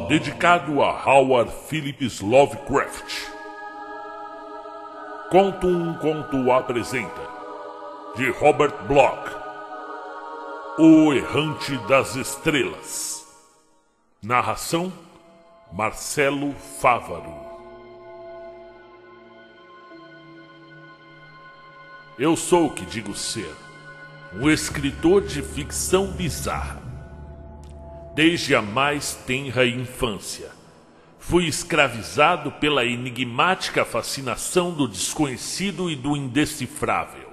dedicado a Howard Phillips Lovecraft. Conto um Conto apresenta, de Robert Bloch, O Errante das Estrelas. Narração, Marcelo Fávaro. Eu sou o que digo ser, um escritor de ficção bizarra. Desde a mais tenra infância, fui escravizado pela enigmática fascinação do desconhecido e do indecifrável.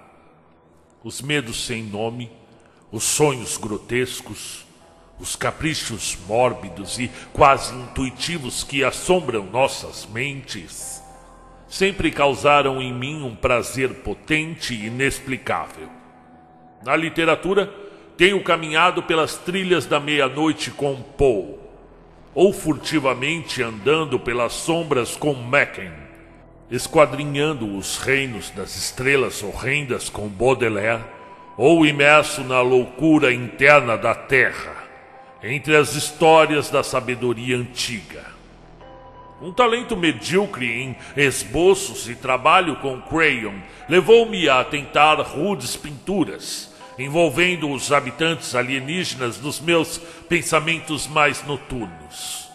Os medos sem nome, os sonhos grotescos, os caprichos mórbidos e quase intuitivos que assombram nossas mentes, sempre causaram em mim um prazer potente e inexplicável. Na literatura, tenho caminhado pelas trilhas da meia-noite com Poe, ou furtivamente andando pelas sombras com Machen, esquadrinhando os reinos das estrelas horrendas com Baudelaire, ou imerso na loucura interna da Terra, entre as histórias da sabedoria antiga. Um talento medíocre em esboços e trabalho com crayon levou-me a tentar rudes pinturas, envolvendo os habitantes alienígenas nos meus pensamentos mais noturnos.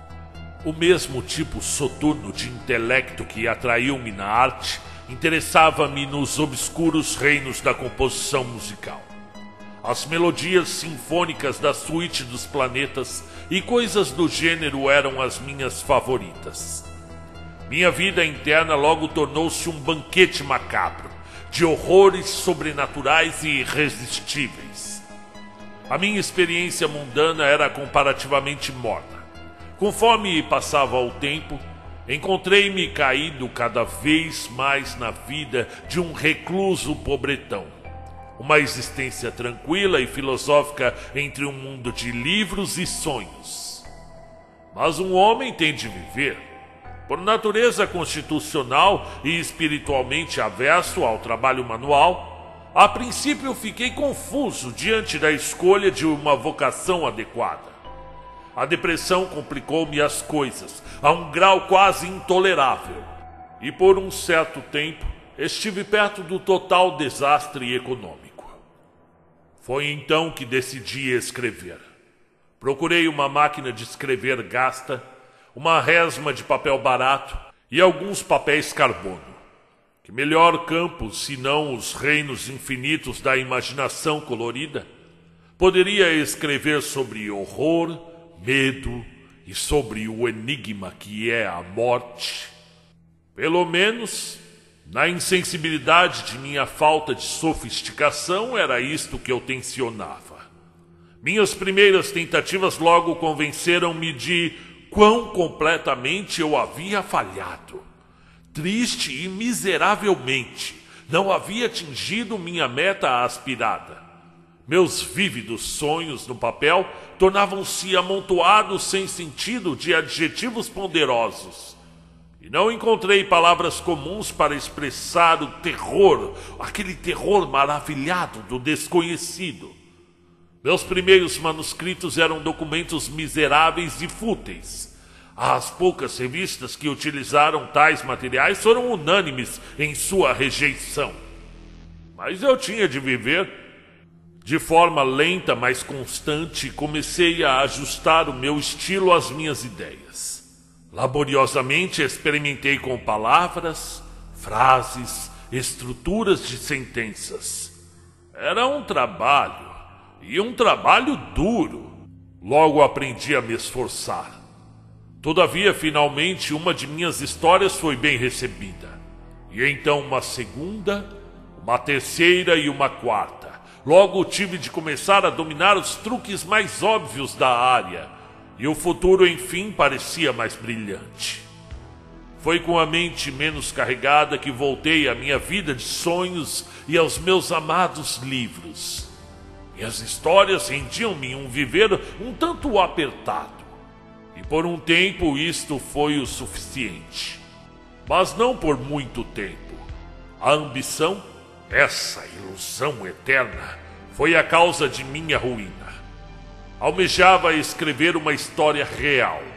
O mesmo tipo soturno de intelecto que atraiu-me na arte interessava-me nos obscuros reinos da composição musical. As melodias sinfônicas da suíte dos planetas e coisas do gênero eram as minhas favoritas. Minha vida interna logo tornou-se um banquete macabro, de horrores sobrenaturais e irresistíveis. A minha experiência mundana era comparativamente morna. Conforme passava o tempo, encontrei-me caído cada vez mais na vida de um recluso pobretão. Uma existência tranquila e filosófica entre um mundo de livros e sonhos. Mas um homem tem de viver. Por natureza constitucional e espiritualmente averso ao trabalho manual, a princípio fiquei confuso diante da escolha de uma vocação adequada. A depressão complicou-me as coisas a um grau quase intolerável, e por um certo tempo estive perto do total desastre econômico. Foi então que decidi escrever. Procurei uma máquina de escrever gasta, uma resma de papel barato e alguns papéis carbono. Que melhor campo, senão os reinos infinitos da imaginação colorida, poderia escrever sobre horror, medo e sobre o enigma que é a morte? Pelo menos, na insensibilidade de minha falta de sofisticação, era isto que eu tensionava. Minhas primeiras tentativas logo convenceram-me de quão completamente eu havia falhado. Triste e miseravelmente, não havia atingido minha meta aspirada. Meus vívidos sonhos no papel tornavam-se amontoados sem sentido de adjetivos ponderosos. E não encontrei palavras comuns para expressar o terror, aquele terror maravilhado do desconhecido. Meus primeiros manuscritos eram documentos miseráveis e fúteis. As poucas revistas que utilizaram tais materiais foram unânimes em sua rejeição. Mas eu tinha de viver. De forma lenta, mas constante, comecei a ajustar o meu estilo às minhas ideias. Laboriosamente experimentei com palavras, frases, estruturas de sentenças. Era um trabalho. E um trabalho duro. Logo aprendi a me esforçar. Todavia, finalmente, uma de minhas histórias foi bem recebida. E então uma segunda, uma terceira e uma quarta. Logo tive de começar a dominar os truques mais óbvios da área. E o futuro, enfim, parecia mais brilhante. Foi com a mente menos carregada que voltei à minha vida de sonhos e aos meus amados livros. E as histórias rendiam-me um viver um tanto apertado. E por um tempo isto foi o suficiente. Mas não por muito tempo. A ambição, essa ilusão eterna, foi a causa de minha ruína. Almejava escrever uma história real,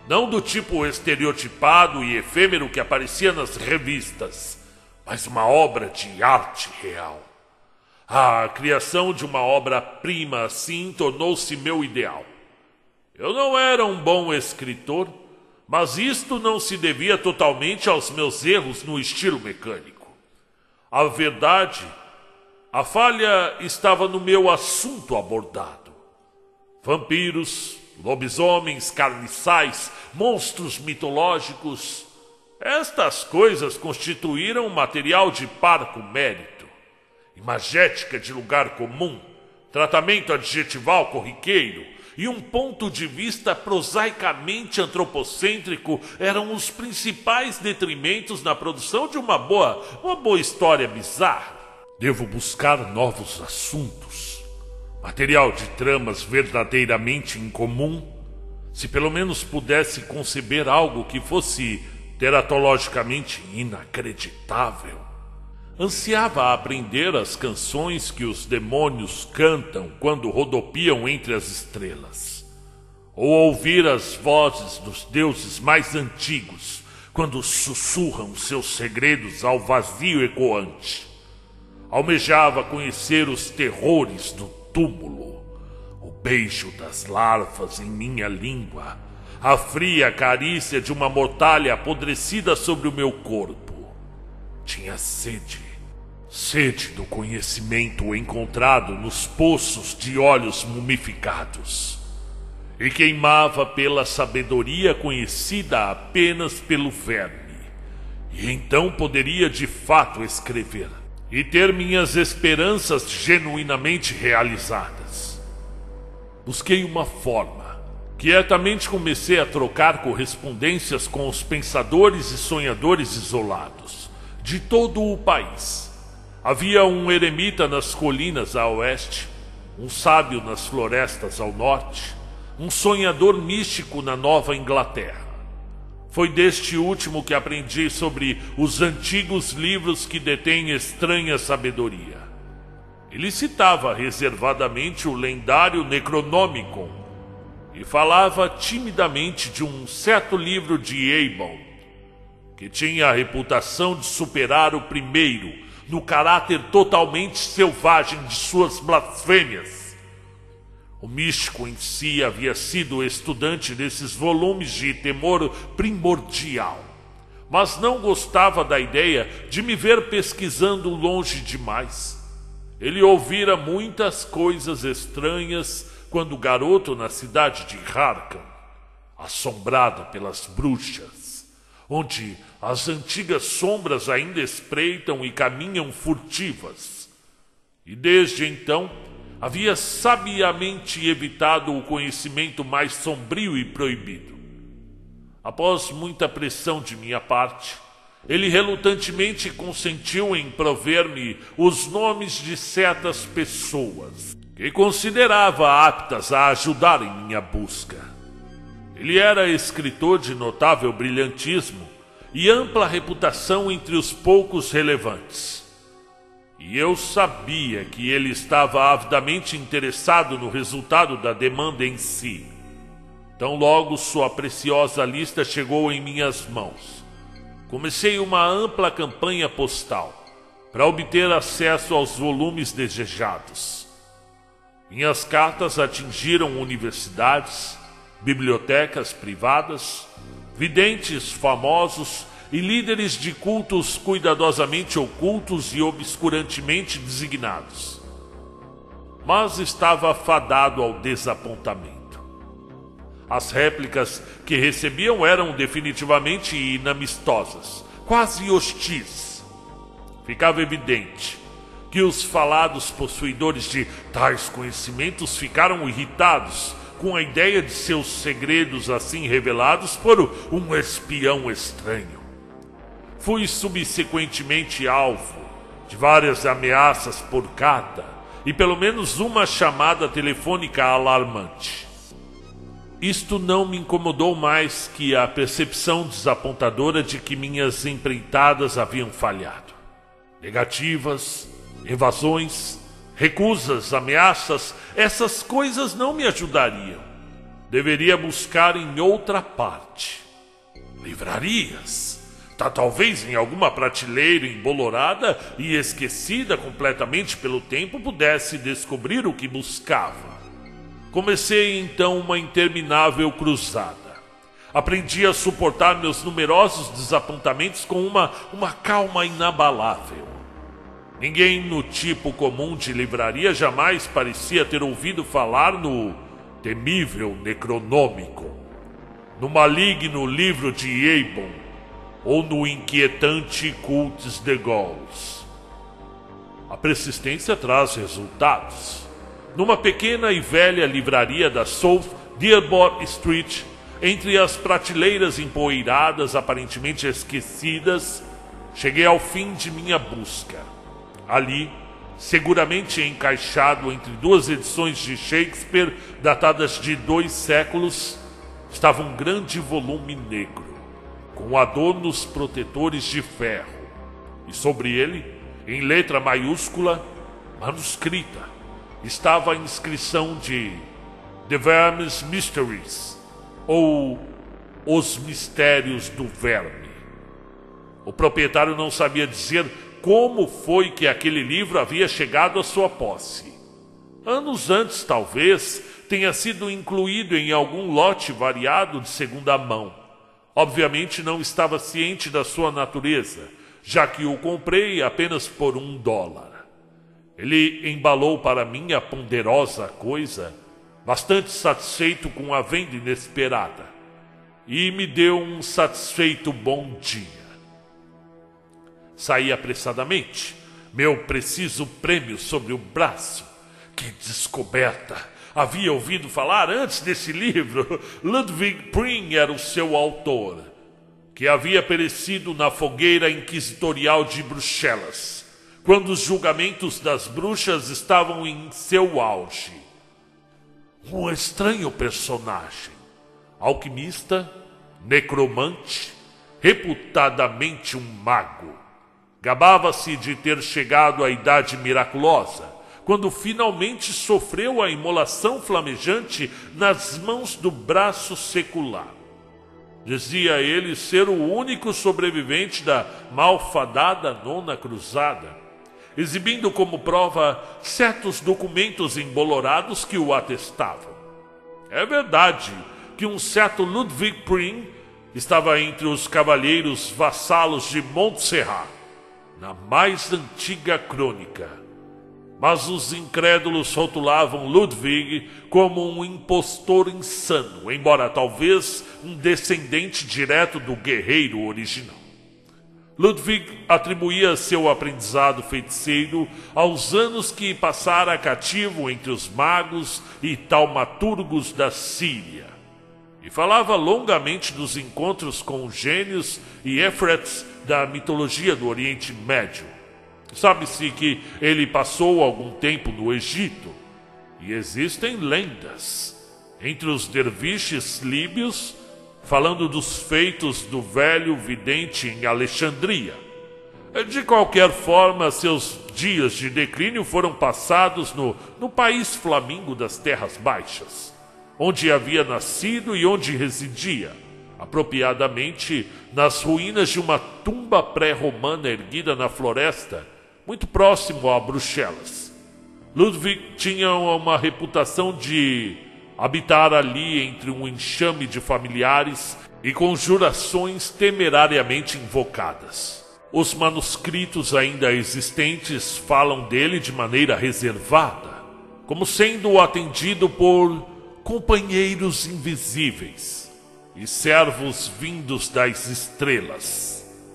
Não do tipo estereotipado e efêmero que aparecia nas revistas, mas uma obra de arte real. A criação de uma obra-prima assim tornou-se meu ideal. Eu não era um bom escritor, mas isto não se devia totalmente aos meus erros no estilo mecânico. A verdade, a falha estava no meu assunto abordado. Vampiros, lobisomens, carniçais, monstros mitológicos. Estas coisas constituíram material de parco mérito, imagética de lugar comum, tratamento adjetival corriqueiro e um ponto de vista prosaicamente antropocêntrico eram os principais detrimentos na produção de uma boa história bizarra. Devo buscar novos assuntos, material de tramas verdadeiramente incomum, se pelo menos pudesse conceber algo que fosse teratologicamente inacreditável. Ansiava aprender as canções que os demônios cantam quando rodopiam entre as estrelas, ou ouvir as vozes dos deuses mais antigos quando sussurram seus segredos ao vazio ecoante. Almejava conhecer os terrores do túmulo, o beijo das larvas em minha língua, a fria carícia de uma mortalha apodrecida sobre o meu corpo. Tinha sede do conhecimento encontrado nos poços de olhos mumificados, e queimava pela sabedoria conhecida apenas pelo verme, e então poderia de fato escrever e ter minhas esperanças genuinamente realizadas. Busquei uma forma. Quietamente comecei a trocar correspondências com os pensadores e sonhadores isolados de todo o país. Havia um eremita nas colinas a oeste, um sábio nas florestas ao norte, um sonhador místico na Nova Inglaterra. Foi deste último que aprendi sobre os antigos livros que detêm estranha sabedoria. Ele citava reservadamente o lendário Necronomicon e falava timidamente de um certo livro de Eibon, que tinha a reputação de superar o primeiro no caráter totalmente selvagem de suas blasfêmias. O místico em si havia sido estudante desses volumes de temor primordial, mas não gostava da ideia de me ver pesquisando longe demais. Ele ouvira muitas coisas estranhas quando garoto na cidade de Harkham, assombrado pelas bruxas, onde as antigas sombras ainda espreitam e caminham furtivas. E desde então havia sabiamente evitado o conhecimento mais sombrio e proibido. Após muita pressão de minha parte, ele relutantemente consentiu em prover-me os nomes de certas pessoas que considerava aptas a ajudar em minha busca. Ele era escritor de notável brilhantismo e ampla reputação entre os poucos relevantes. E eu sabia que ele estava avidamente interessado no resultado da demanda em si. Tão logo sua preciosa lista chegou em minhas mãos, comecei uma ampla campanha postal para obter acesso aos volumes desejados. Minhas cartas atingiram universidades, bibliotecas privadas, videntes famosos e líderes de cultos cuidadosamente ocultos e obscurantemente designados. Mas estava fadado ao desapontamento. As réplicas que recebiam eram definitivamente inamistosas, quase hostis. Ficava evidente que os falados possuidores de tais conhecimentos ficaram irritados com a ideia de seus segredos assim revelados por um espião estranho. Fui subsequentemente alvo de várias ameaças por carta e pelo menos uma chamada telefônica alarmante. Isto não me incomodou mais que a percepção desapontadora de que minhas empreitadas haviam falhado. Negativas, evasões, recusas, ameaças, essas coisas não me ajudariam. deveria buscar em outra parte. Livrarias. Talvez em alguma prateleira embolorada e esquecida completamente pelo tempo pudesse descobrir o que buscava. Comecei então uma interminável cruzada. Aprendi a suportar meus numerosos desapontamentos com uma calma inabalável. Ninguém no tipo comum de livraria jamais parecia ter ouvido falar no temível Necronômico, no maligno livro de Eibon ou no inquietante Cultes de Gauls. A persistência traz resultados. Numa pequena e velha livraria da South Dearborn Street, entre as prateleiras empoeiradas, aparentemente esquecidas, cheguei ao fim de minha busca. Ali, seguramente encaixado entre duas edições de Shakespeare datadas de 2 séculos, estava um grande volume negro, com adornos protetores de ferro, e sobre ele, em letra maiúscula, manuscrita, estava a inscrição de The Verme's Mysteries, ou Os Mistérios do Verme. O proprietário não sabia dizer como foi que aquele livro havia chegado à sua posse. Anos antes, talvez, tenha sido incluído em algum lote variado de segunda mão. Obviamente não estava ciente da sua natureza, já que o comprei apenas por $1. Ele embalou para mim a ponderosa coisa, bastante satisfeito com a venda inesperada, e me deu um satisfeito bom dia. Saí apressadamente, meu preciso prêmio sobre o braço. Que descoberta! Havia ouvido falar antes desse livro. Ludwig Prien era o seu autor, que havia perecido na fogueira inquisitorial de Bruxelas, quando os julgamentos das bruxas estavam em seu auge. Um estranho personagem, alquimista, necromante, reputadamente um mago. Gabava-se de ter chegado à idade miraculosa, quando finalmente sofreu a imolação flamejante nas mãos do braço secular. Dizia ele ser o único sobrevivente da malfadada Nona Cruzada, exibindo como prova certos documentos embolorados que o atestavam. É verdade que um certo Ludwig Prien estava entre os cavalheiros vassalos de Montserrat, na mais antiga crônica, mas os incrédulos rotulavam Ludwig como um impostor insano, embora talvez um descendente direto do guerreiro original. Ludwig atribuía seu aprendizado feiticeiro aos anos que passara cativo entre os magos e taumaturgos da Síria, e falava longamente dos encontros com os gênios e efrets da mitologia do Oriente Médio. Sabe-se que ele passou algum tempo no Egito, e existem lendas entre os derviches líbios falando dos feitos do velho vidente em Alexandria. De qualquer forma, seus dias de declínio foram passados no país flamíngo das Terras Baixas, onde havia nascido e onde residia, apropriadamente nas ruínas de uma tumba pré-romana erguida na floresta, muito próximo a Bruxelas. Ludwig tinha uma reputação de habitar ali entre um enxame de familiares e conjurações temerariamente invocadas. Os manuscritos ainda existentes falam dele de maneira reservada, como sendo atendido por companheiros invisíveis e servos vindos das estrelas.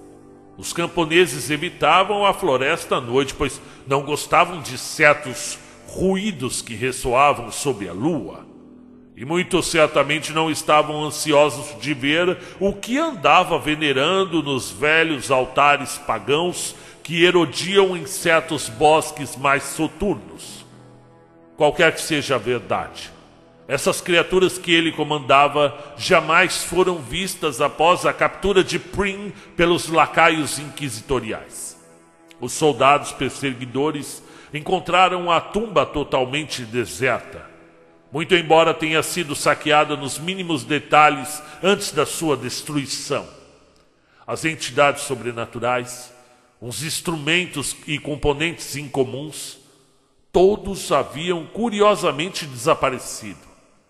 Os camponeses evitavam a floresta à noite, pois não gostavam de certos ruídos que ressoavam sob a lua, e muito certamente não estavam ansiosos de ver o que andava venerando nos velhos altares pagãos que erodiam em certos bosques mais soturnos. Qualquer que seja a verdade, essas criaturas que ele comandava jamais foram vistas após a captura de Prien pelos lacaios inquisitoriais. Os soldados perseguidores encontraram a tumba totalmente deserta. muito embora tenha sido saqueada nos mínimos detalhes antes da sua destruição. As entidades sobrenaturais, os instrumentos e componentes incomuns, todos haviam curiosamente desaparecido.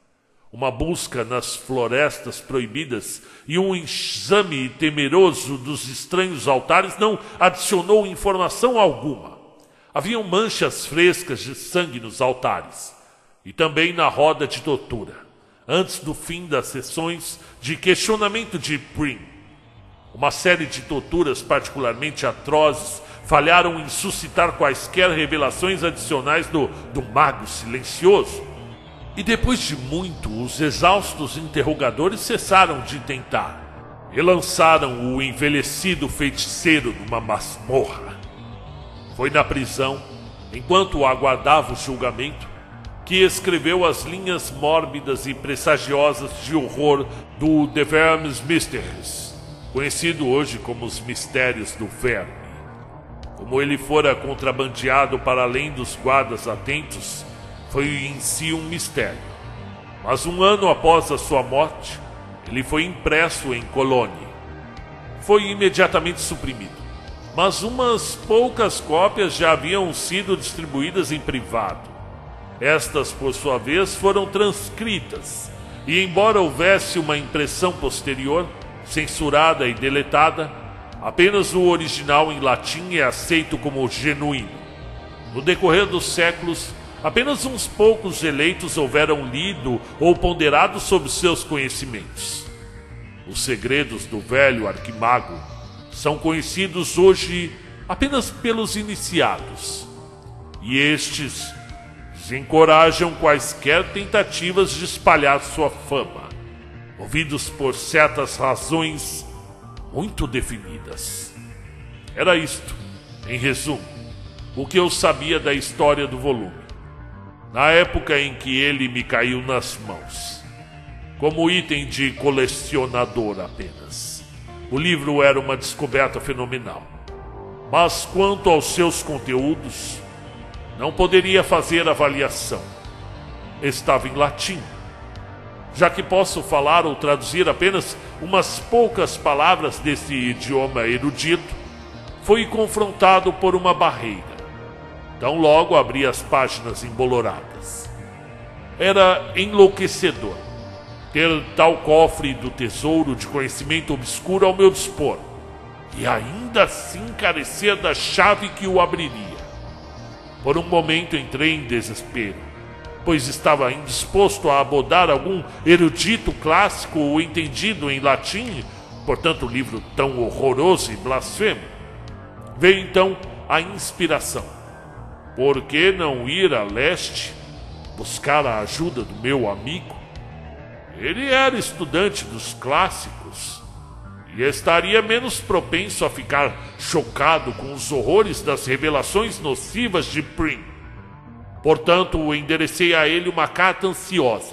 Uma busca nas florestas proibidas e um exame temeroso dos estranhos altares não adicionou informação alguma. Haviam manchas frescas de sangue nos altares e também na roda de tortura, antes do fim das sessões de questionamento de Prim. Uma série de torturas particularmente atrozes falharam em suscitar quaisquer revelações adicionais do mago silencioso. E depois de muito, os exaustos interrogadores cessaram de tentar. Relançaram o envelhecido feiticeiro numa masmorra. Foi na prisão, enquanto aguardava o julgamento, que escreveu as linhas mórbidas e pressagiosas de horror do The Vermes Mysteries, conhecido hoje como os Mistérios do Verme. Como ele fora contrabandeado para além dos guardas atentos, foi em si um mistério. Mas um ano após a sua morte, ele foi impresso em Cologne. Foi imediatamente suprimido, mas umas poucas cópias já haviam sido distribuídas em privado. Estas, por sua vez, foram transcritas, e embora houvesse uma impressão posterior, censurada e deletada, apenas o original em latim é aceito como genuíno. No decorrer dos séculos, apenas uns poucos eleitos houveram lido ou ponderado sobre seus conhecimentos. Os segredos do velho arquimago são conhecidos hoje apenas pelos iniciados, e estes desencorajam quaisquer tentativas de espalhar sua fama, movidos por certas razões muito definidas. Era isto, em resumo, o que eu sabia da história do volume, na época em que ele me caiu nas mãos, como item de colecionador apenas. O livro era uma descoberta fenomenal, mas quanto aos seus conteúdos, não poderia fazer avaliação. Estava em latim. Já que posso falar ou traduzir apenas umas poucas palavras desse idioma erudito, fui confrontado por uma barreira. Tão logo abri as páginas emboloradas. Era enlouquecedor ter tal cofre do tesouro de conhecimento obscuro ao meu dispor, e ainda assim carecer da chave que o abriria. Por um momento entrei em desespero, pois estava indisposto a abordar algum erudito clássico ou entendido em latim, portanto livro tão horroroso e blasfemo. Veio então a inspiração. Por que não ir a leste, buscar a ajuda do meu amigo? Ele era estudante dos clássicos e estaria menos propenso a ficar chocado com os horrores das revelações nocivas de Prim. Portanto, enderecei a ele uma carta ansiosa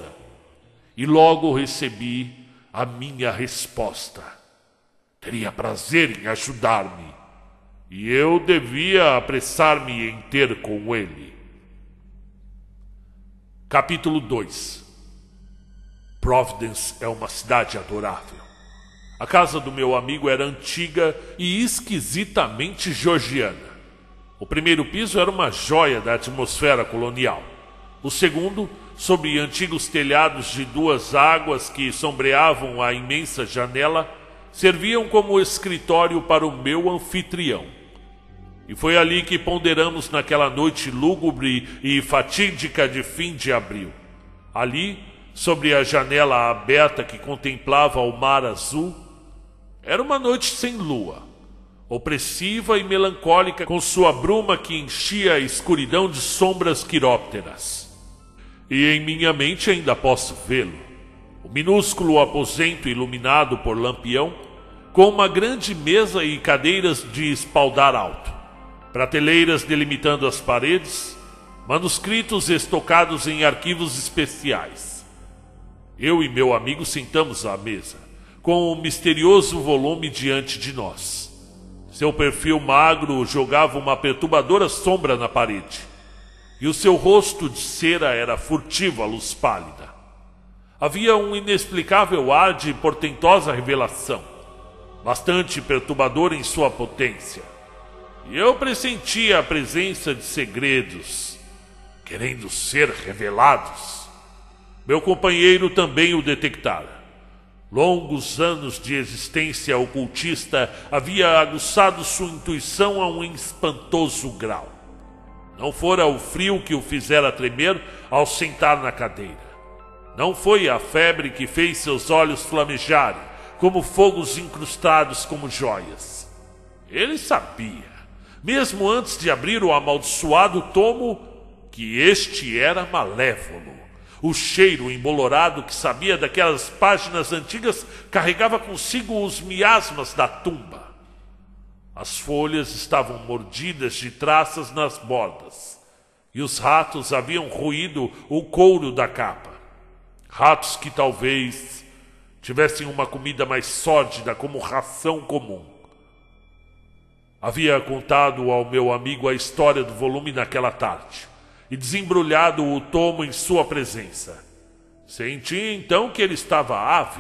e logo recebi a minha resposta. Teria prazer em ajudar-me e eu devia apressar-me em ter com ele. Capítulo 2. Providence é uma cidade adorável. A casa do meu amigo era antiga e esquisitamente georgiana. O primeiro piso era uma joia da atmosfera colonial. O segundo, sob antigos telhados de duas águas que sombreavam a imensa janela, serviam como escritório para o meu anfitrião. E foi ali que ponderamos naquela noite lúgubre e fatídica de fim de abril. Ali, sobre a janela aberta que contemplava o mar azul, era uma noite sem lua, opressiva e melancólica, com sua bruma que enchia a escuridão de sombras quirópteras. E em minha mente ainda posso vê-lo, o minúsculo aposento iluminado por lampião, com uma grande mesa e cadeiras de espaldar alto, prateleiras delimitando as paredes, manuscritos estocados em arquivos especiais. Eu e meu amigo sentamos à mesa, com o misterioso volume diante de nós. Seu perfil magro jogava uma perturbadora sombra na parede. e o seu rosto de cera era furtivo à luz pálida. Havia um inexplicável ar de portentosa revelação, bastante perturbador em sua potência, e eu pressentia a presença de segredos querendo ser revelados. Meu companheiro também o detectara. Longos anos de existência ocultista havia aguçado sua intuição a um espantoso grau. Não fora o frio que o fizera tremer ao sentar na cadeira. Não foi a febre que fez seus olhos flamejarem, como fogos incrustados como joias. Ele sabia, mesmo antes de abrir o amaldiçoado tomo, que este era malévolo. O cheiro embolorado que sabia daquelas páginas antigas carregava consigo os miasmas da tumba. As folhas estavam mordidas de traças nas bordas, e os ratos haviam roído o couro da capa. Ratos que talvez tivessem uma comida mais sórdida como ração comum. Havia contado ao meu amigo a história do volume naquela tarde e desembrulhado o tomo em sua presença. Senti então que ele estava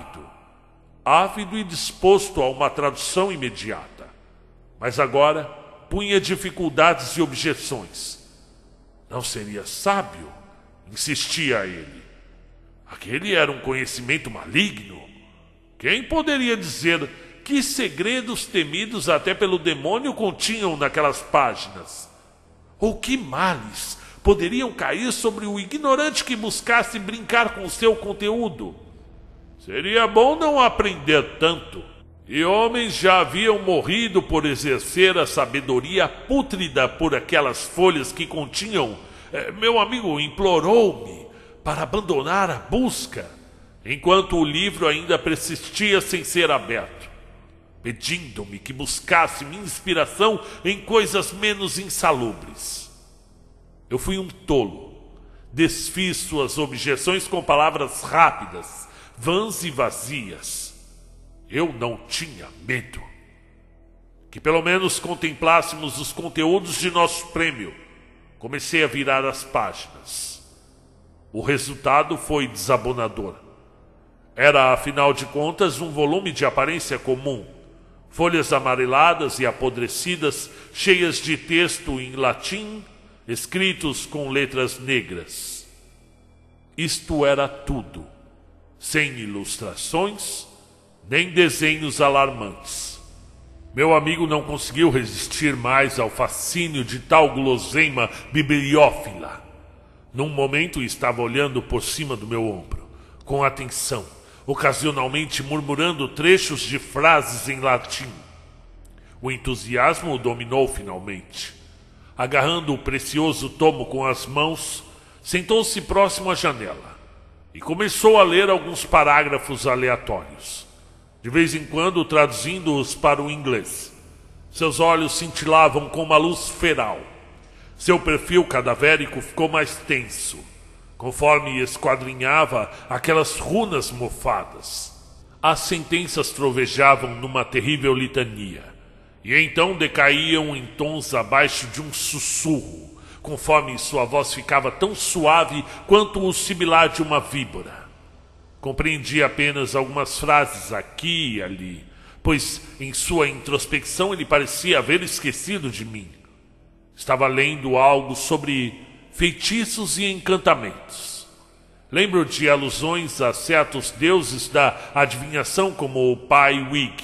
ávido e disposto a uma tradução imediata. Mas agora punha dificuldades e objeções. Não seria sábio? Insistia ele. Aquele era um conhecimento maligno. Quem poderia dizer que segredos temidos até pelo demônio continham naquelas páginas? Ou que males poderiam cair sobre o ignorante que buscasse brincar com o seu conteúdo? Seria bom não aprender tanto. E homens já haviam morrido por exercer a sabedoria pútrida por aquelas folhas que continham. Meu amigo implorou-me para abandonar a busca, enquanto o livro ainda persistia sem ser aberto, pedindo-me que buscasse minha inspiração em coisas menos insalubres. Eu fui um tolo. Desfiz suas objeções com palavras rápidas, vãs e vazias. Eu não tinha medo. Que pelo menos contemplássemos os conteúdos de nosso prêmio. Comecei a virar as páginas. O resultado foi desabonador. Era, afinal de contas, um volume de aparência comum. Folhas amareladas e apodrecidas, cheias de texto em latim, escritos com letras negras. Isto era tudo, sem ilustrações, nem desenhos alarmantes. Meu amigo não conseguiu resistir mais ao fascínio de tal guloseima bibliófila. Num momento estava olhando por cima do meu ombro, com atenção, ocasionalmente murmurando trechos de frases em latim. O entusiasmo o dominou finalmente. Agarrando o precioso tomo com as mãos, sentou-se próximo à janela e começou a ler alguns parágrafos aleatórios, de vez em quando traduzindo-os para o inglês. Seus olhos cintilavam com uma luz feral. Seu perfil cadavérico ficou mais tenso, conforme esquadrinhava aquelas runas mofadas. As sentenças trovejavam numa terrível litania, e então decaíam em tons abaixo de um sussurro, conforme sua voz ficava tão suave quanto o sibilar de uma víbora. Compreendi apenas algumas frases aqui e ali, pois em sua introspecção ele parecia haver esquecido de mim. Estava lendo algo sobre feitiços e encantamentos. Lembro de alusões a certos deuses da adivinhação como o Pai Wig,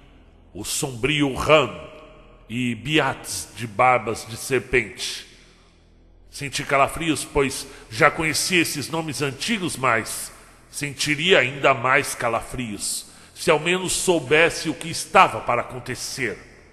o sombrio Ran e Biats de barbas de serpente. Senti calafrios, pois já conhecia esses nomes antigos, mas sentiria ainda mais calafrios se ao menos soubesse o que estava para acontecer.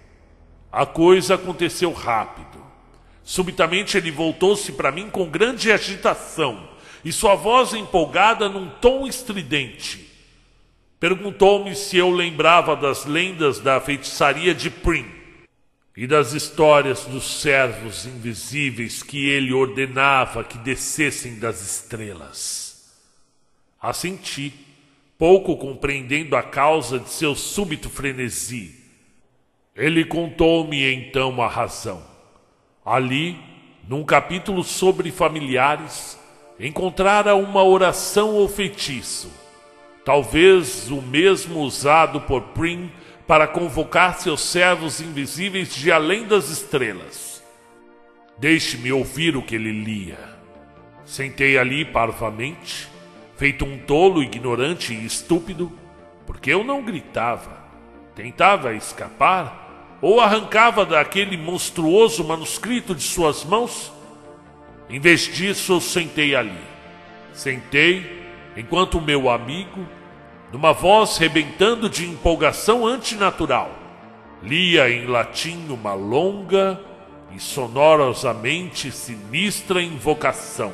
A coisa aconteceu rápido. Subitamente ele voltou-se para mim com grande agitação e sua voz empolgada num tom estridente. Perguntou-me se eu lembrava das lendas da feitiçaria de Prim e das histórias dos servos invisíveis que ele ordenava que descessem das estrelas. Assenti, pouco compreendendo a causa de seu súbito frenesi. Ele contou-me então a razão. Ali, num capítulo sobre familiares, encontrara uma oração ou feitiço, talvez o mesmo usado por Prim para convocar seus servos invisíveis de além das estrelas. Deixe-me ouvir o que ele lia. Sentei ali parvamente, feito um tolo, ignorante e estúpido, porque eu não gritava, tentava escapar ou arrancava daquele monstruoso manuscrito de suas mãos. Em vez disso, eu sentei ali. Sentei enquanto o meu amigo, numa voz rebentando de empolgação antinatural, lia em latim uma longa e sonorosamente sinistra invocação.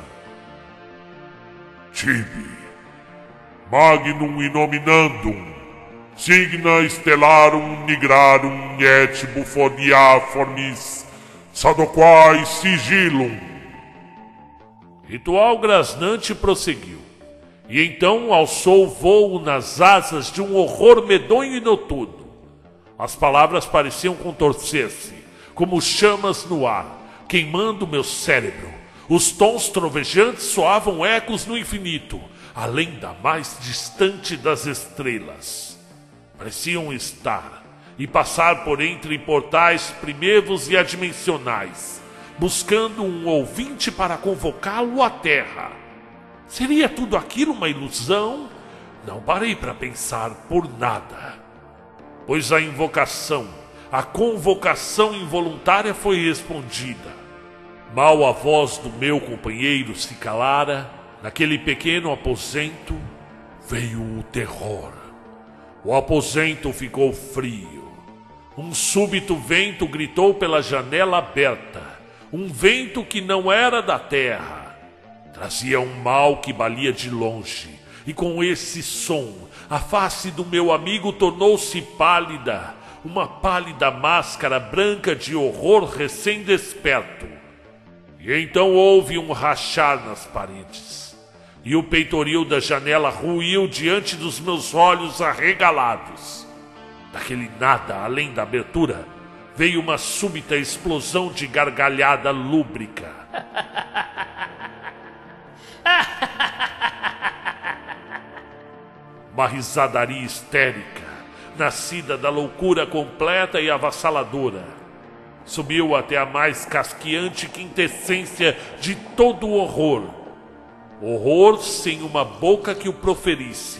Tibi, magnum innominandum, signa stellarum nigrarum et bufoniaformis, sadoquae sigillum. Ritual grasnante prosseguiu, e então alçou o vôo nas asas de um horror medonho e noturno. As palavras pareciam contorcer-se, como chamas no ar, queimando meu cérebro. Os tons trovejantes soavam ecos no infinito, além da mais distante das estrelas. Pareciam estar e passar por entre portais primevos e adimensionais, buscando um ouvinte para convocá-lo à terra. Seria tudo aquilo uma ilusão? Não parei para pensar por nada, pois a invocação, a convocação involuntária foi respondida. Mal a voz do meu companheiro se calara, naquele pequeno aposento veio o terror. O aposento ficou frio. Um súbito vento gritou pela janela aberta, um vento que não era da terra. Trazia um mal que balia de longe, e com esse som, a face do meu amigo tornou-se pálida, uma pálida máscara branca de horror recém-desperto. E então houve um rachar nas paredes, e o peitoril da janela ruiu diante dos meus olhos arregalados. Daquele nada além da abertura, veio uma súbita explosão de gargalhada lúbrica. Uma risadaria histérica, nascida da loucura completa e avassaladora, subiu até a mais casqueante quintessência de todo o horror. Horror sem uma boca que o proferisse.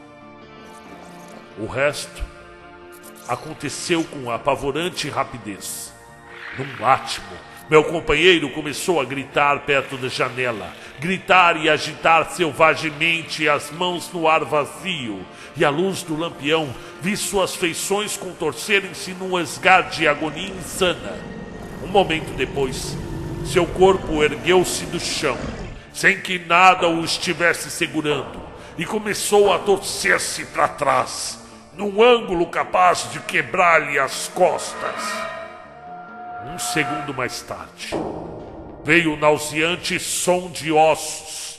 O resto aconteceu com apavorante rapidez. Num átimo, meu companheiro começou a gritar perto da janela, gritar e agitar selvagemente as mãos no ar vazio, e à luz do lampião vi suas feições contorcerem-se num esgar de agonia insana. Um momento depois, seu corpo ergueu-se do chão, sem que nada o estivesse segurando, e começou a torcer-se para trás, num ângulo capaz de quebrar-lhe as costas. Um segundo mais tarde, veio o nauseante som de ossos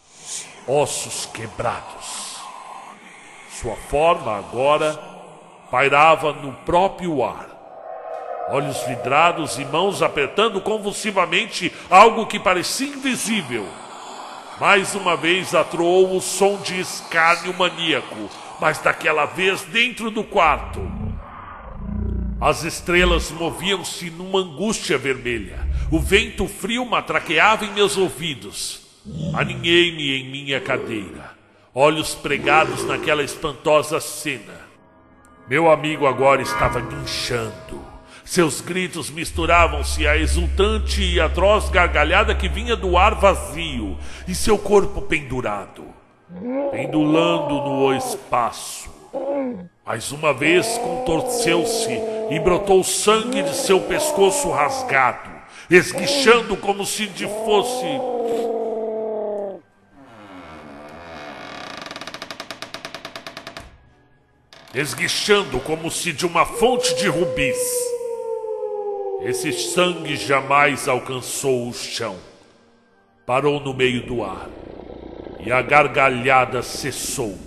quebrados. Sua forma agora pairava no próprio ar. Olhos vidrados e mãos apertando convulsivamente algo que parecia invisível. Mais uma vez atroou o som de escárnio maníaco, mas daquela vez dentro do quarto. As estrelas moviam-se numa angústia vermelha. O vento frio matraqueava em meus ouvidos. Aninhei-me em minha cadeira, olhos pregados naquela espantosa cena. Meu amigo agora estava guinchando. Seus gritos misturavam-se à exultante e atroz gargalhada que vinha do ar vazio, e seu corpo pendurado, pendulando no espaço. Mais uma vez contorceu-se e brotou sangue de seu pescoço rasgado, esguichando como se fosse... esguichando como se de uma fonte de rubis. Esse sangue jamais alcançou o chão. Parou no meio do ar, e a gargalhada cessou,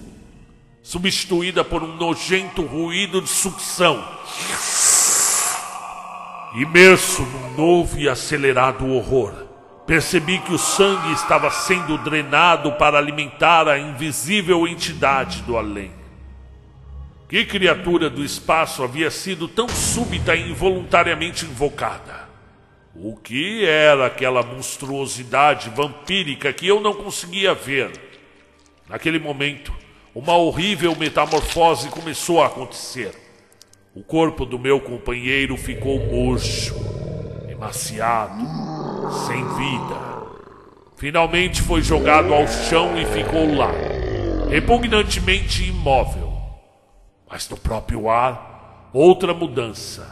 substituída por um nojento ruído de sucção. Imerso num novo e acelerado horror, percebi que o sangue estava sendo drenado para alimentar a invisível entidade do além. Que criatura do espaço havia sido tão súbita e involuntariamente invocada? O que era aquela monstruosidade vampírica que eu não conseguia ver? Naquele momento, uma horrível metamorfose começou a acontecer. O corpo do meu companheiro ficou murcho, emaciado, sem vida. Finalmente foi jogado ao chão e ficou lá, repugnantemente imóvel. Mas no próprio ar, outra mudança.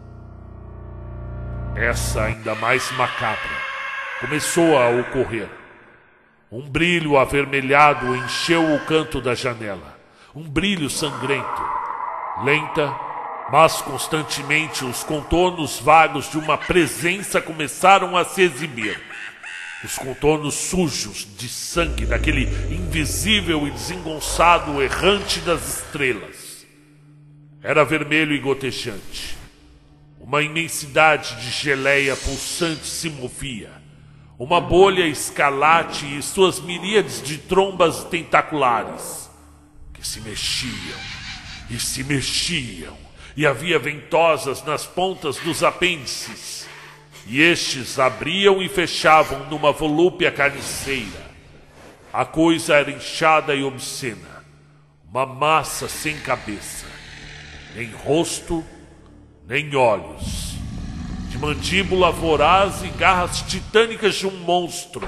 Essa ainda mais macabra começou a ocorrer. Um brilho avermelhado encheu o canto da janela. Um brilho sangrento. Lenta, mas constantemente os contornos vagos de uma presença começaram a se exibir. Os contornos sujos de sangue daquele invisível e desengonçado errante das estrelas. Era vermelho e gotejante. Uma imensidade de geleia pulsante se movia. Uma bolha escarlate e suas miríades de trombas tentaculares que se mexiam e se mexiam, e havia ventosas nas pontas dos apêndices, e estes abriam e fechavam numa volúpia carniceira. A coisa era inchada e obscena, uma massa sem cabeça, nem rosto, nem olhos, de mandíbula voraz e garras titânicas de um monstro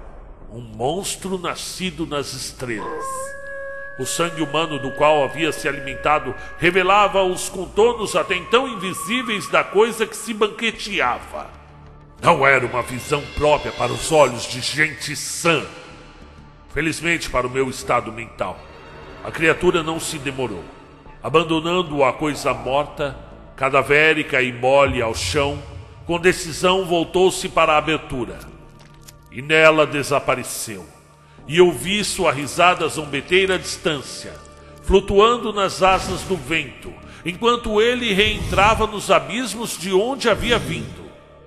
nascido nas estrelas. O sangue humano do qual havia se alimentado revelava os contornos até então invisíveis da coisa que se banqueteava. Não era uma visão própria para os olhos de gente sã. Felizmente para o meu estado mental, a criatura não se demorou. Abandonando a coisa morta, cadavérica e mole ao chão, com decisão voltou-se para a abertura. E nela desapareceu. E ouvi sua risada zombeteira à distância, flutuando nas asas do vento, enquanto ele reentrava nos abismos de onde havia vindo.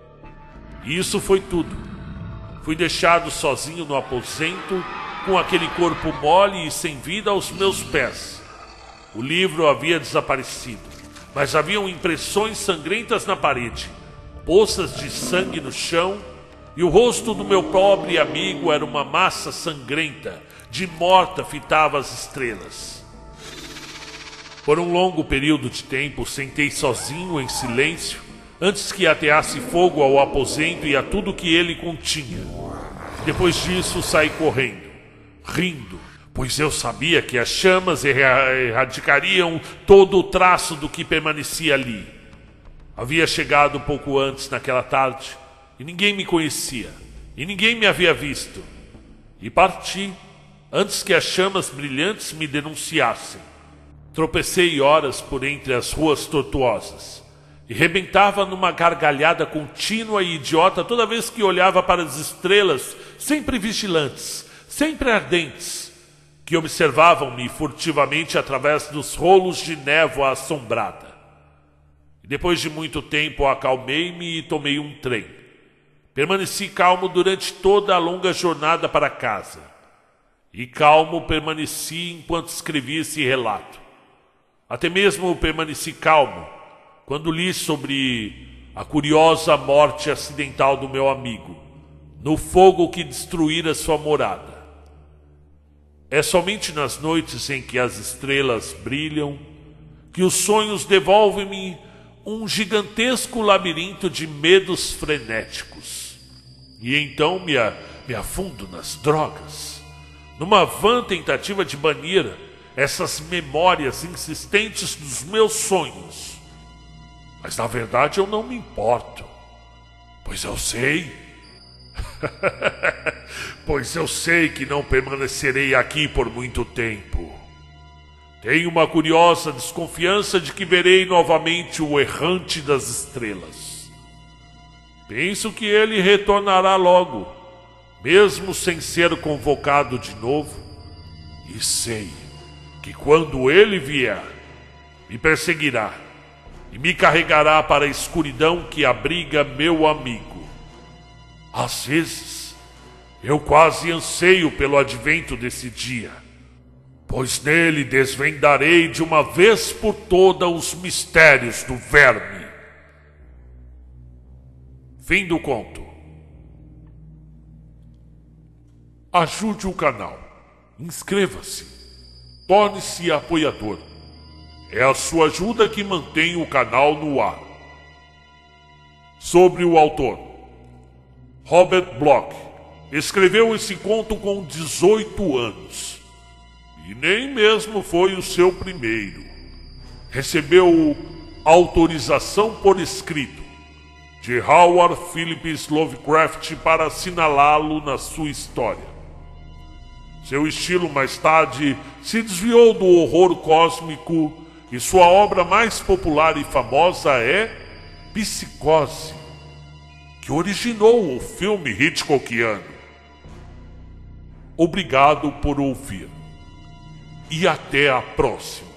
E isso foi tudo. Fui deixado sozinho no aposento, com aquele corpo mole e sem vida aos meus pés. O livro havia desaparecido, mas haviam impressões sangrentas na parede, poças de sangue no chão, e o rosto do meu pobre amigo era uma massa sangrenta, de morta fitava as estrelas. Por um longo período de tempo sentei sozinho em silêncio, antes que ateasse fogo ao aposento e a tudo que ele continha. Depois disso saí correndo, rindo, pois eu sabia que as chamas erradicariam todo o traço do que permanecia ali. Havia chegado pouco antes naquela tarde, e ninguém me conhecia, e ninguém me havia visto. E parti, antes que as chamas brilhantes me denunciassem. Tropecei horas por entre as ruas tortuosas, e rebentava numa gargalhada contínua e idiota toda vez que olhava para as estrelas, sempre vigilantes, sempre ardentes, que observavam-me furtivamente através dos rolos de névoa assombrada. E depois de muito tempo acalmei-me e tomei um trem. Permaneci calmo durante toda a longa jornada para casa. E calmo permaneci enquanto escrevi esse relato. Até mesmo permaneci calmo quando li sobre a curiosa morte acidental do meu amigo, no fogo que destruíra sua morada. É somente nas noites em que as estrelas brilham que os sonhos devolvem-me um gigantesco labirinto de medos frenéticos. E então me afundo nas drogas, numa vã tentativa de banir essas memórias insistentes dos meus sonhos. Mas na verdade eu não me importo, pois eu sei... pois eu sei que não permanecerei aqui por muito tempo. Tenho uma curiosa desconfiança de que verei novamente o errante das estrelas. Penso que ele retornará logo, mesmo sem ser convocado de novo, e sei que quando ele vier, me perseguirá, e me carregará para a escuridão que abriga meu amigo. Às vezes, eu quase anseio pelo advento desse dia, pois nele desvendarei de uma vez por todas os mistérios do verme. Fim do conto. Ajude o canal, inscreva-se, torne-se apoiador. É a sua ajuda que mantém o canal no ar. Sobre o autor. Robert Bloch escreveu esse conto com 18 anos. E nem mesmo foi o seu primeiro. Recebeu autorização por escrito de Howard Phillips Lovecraft para assinalá-lo na sua história. Seu estilo mais tarde se desviou do horror cósmico e sua obra mais popular e famosa é Psicose, que originou o filme Hitchcockiano. Obrigado por ouvir e até a próxima.